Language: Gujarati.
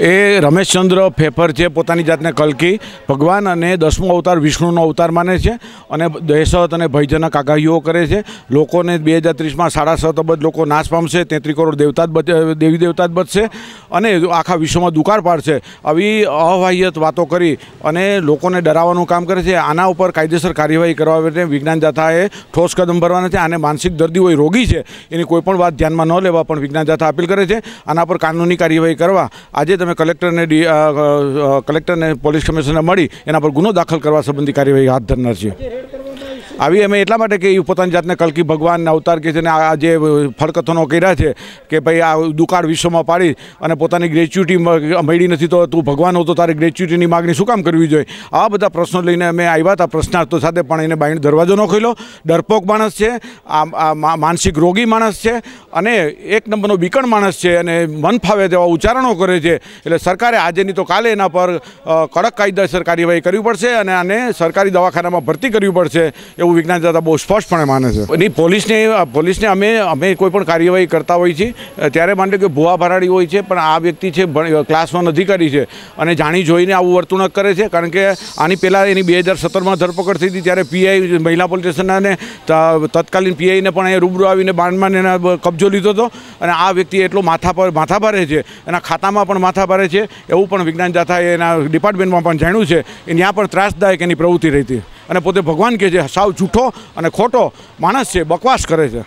એ રમેશચંદ્ર ફેફર છે, પોતાની જાતને કલ્કી ભગવાન અને 10મો અવતાર વિષ્ણુનો અવતાર માને છે અને દહેશત અને ભયજનક આગાહીઓ કરે છે. લોકોને 2030માં 7.5 અબજ લોકો નાશ પામશે, 33 કરોડ દેવી દેવતા જ બચશે અને આખા વિશ્વમાં દુકાળ પાડશે. આવી અવાહિયત વાતો કરી અને લોકોને ડરાવવાનું કામ કરે છે. આના ઉપર કાયદેસર કાર્યવાહી કરવા માટે વિજ્ઞાન જાથાએ ઠોસ કદમ ભરવાના છે. આને માનસિક દર્દી હોય, રોગી છે, એની કોઈ પણ વાત ધ્યાનમાં ન લેવા પણ વિજ્ઞાન જાથા અપીલ કરે છે. આના પર કાનૂની કાર્યવાહી કરવા આજે તમે કલેક્ટરને પોલીસ કમિશનરને મળી એના પર ગુનો દાખલ કરવા સંબંધી કાર્યવાહી હાથ ધરનાર છીએ. આવી અમે એટલા માટે કે એ પોતાની જાતને કલ્કી ભગવાનના અવતાર કે છે ને આ જે ફળકથનો કર્યા છે કે ભાઈ આ દુકાળ વિશ્વમાં પાડી અને પોતાની ગ્રેચ્યુટી મળી નથી તો તું ભગવાન હો તો તારી ગ્રેચ્યુટીની માગણી શું કામ કરવી જોઈએ? આવા બધા પ્રશ્નો લઈને અમે આવ્યા હતા પ્રશ્નાર્થો સાથે, પણ એને બાઈણ દરવાજો ન ખોલ્યો. ડરપોક માણસ છે, આ માનસિક રોગી માણસ છે અને એક નંબરનો બીકણ માણસ છે અને મન ફાવે તેવા ઉચ્ચારણો કરે છે. એટલે સરકારે આજે નહીં તો કાલે એના પર કડક કાયદેસર કાર્યવાહી કરવી પડશે અને આને સરકારી દવાખાનામાં ભરતી કરવી પડશે એવું વિજ્ઞાન જાથા બહુ સ્પષ્ટપણે માને છે. એની પોલીસને અમે કોઈ પણ કાર્યવાહી કરતા હોઈએ છીએ ત્યારે માનીએ કે ભુવા ભરાડી હોય છે, પણ આ વ્યક્તિ છે ક્લાસ 1 અધિકારી છે અને જાણી જોઈને આવું વર્તણૂક કરે છે. કારણ કે આની પહેલાં એની 2017માં ધરપકડ થઈ હતી ત્યારે પીઆઈ મહિલા પોલીસ સ્ટેશનના અને તત્કાલીન પીઆઈને પણ અહીંયા રૂબરૂ આવીને બાંધમાં એના કબજો લીધો હતો અને આ વ્યક્તિ એટલો માથાભારે છે, એના ખાતામાં પણ માથાભારે છે એવું પણ વિજ્ઞાન જાથાએ એના ડિપાર્ટમેન્ટમાં પણ જાણ્યું છે. ત્યાં પણ ત્રાસદાયક એની પ્રવૃત્તિ રહી હતી અને પોતે ભગવાન કહે છે. સાવ જૂઠો અને ખોટો માણસ છે, બકવાસ કરે છે.